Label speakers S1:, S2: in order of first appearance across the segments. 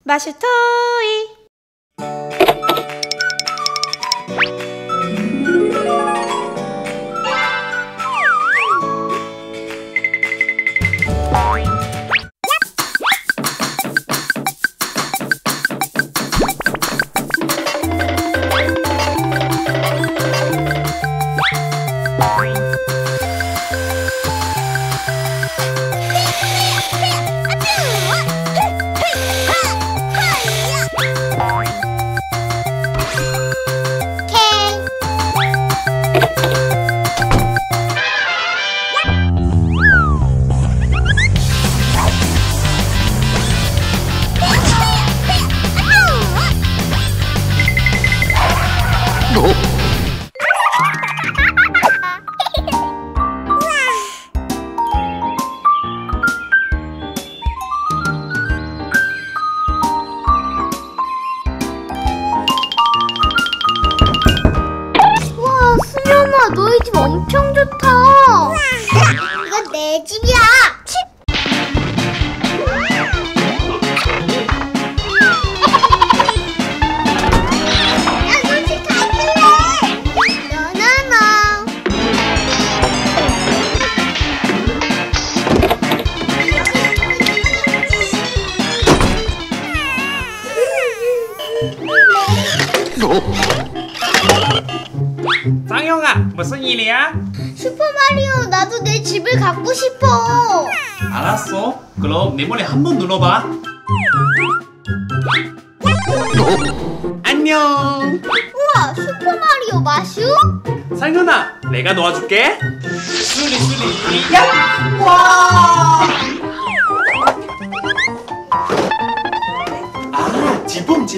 S1: 마슈 토이.
S2: 너희 집 엄청 좋다. 이건 내 집이야. 나 솔직히 갈래. 너너너.
S3: 쌍용아, 무슨 일이야?
S2: 슈퍼마리오, 나도 내 집을 갖고 싶어.
S3: 알았어. 그럼 내 머리 한번 눌러봐. 안녕.
S2: 우와, 슈퍼마리오 마슈?
S3: 쌍용아, 내가 도와줄게. 수리, 야! 와! 아, 지붕.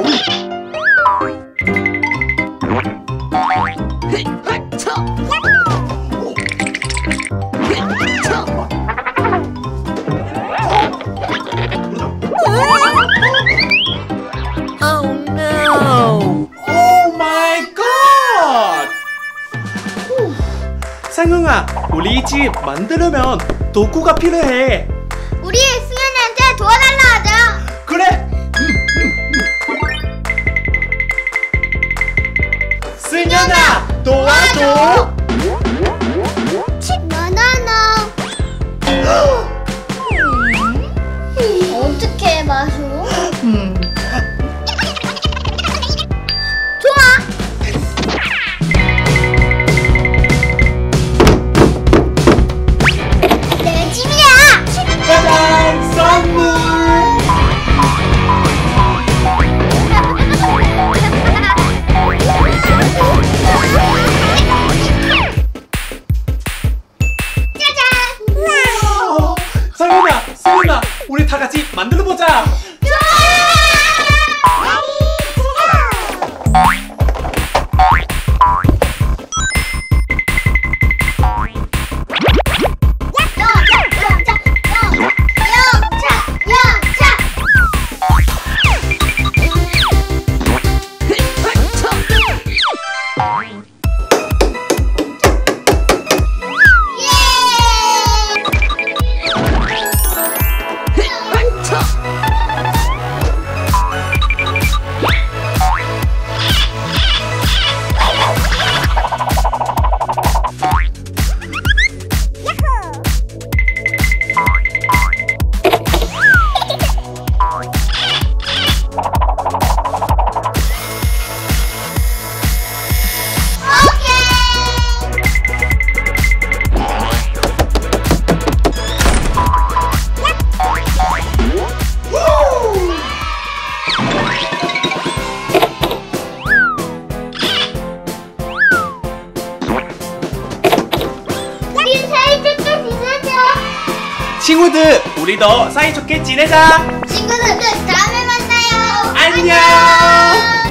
S3: 상응아, 우리 집 만들려면 도구가 필요해.
S2: 우리 승현이한테 도와달라 하자.
S3: 그래. 승현아, 도와줘.
S2: 나나나. 어떻게 마셔? 좋아. 내 집이야.
S3: 짜잔, 선물. 승현아, 우리 다 같이 만들어 보자. 친구들, 우리도 사이좋게 지내자.
S2: 친구들, 다음에 만나요.
S3: 안녕.